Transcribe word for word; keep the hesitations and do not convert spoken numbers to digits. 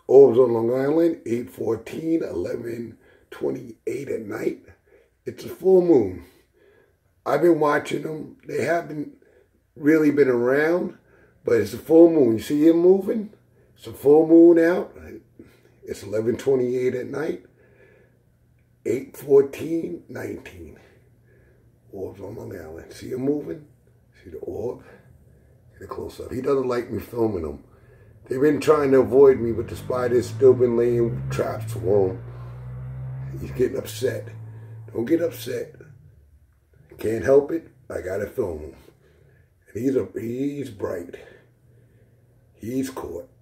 Orbs on Long Island, eight fourteen, eleven twenty-eight at night. It's a full moon. I've been watching them. They haven't really been around, but it's a full moon. You see him moving? It's a full moon out. It's eleven twenty-eight at night. eight fourteen nineteen. Orbs on Long Island. See him moving? See the orb? Get a close up. He doesn't like me filming him. They've been trying to avoid me, but the spider's still been laying traps for him. He's getting upset. Don't get upset. Can't help it. I gotta film him. And he's a he's bright. He's caught.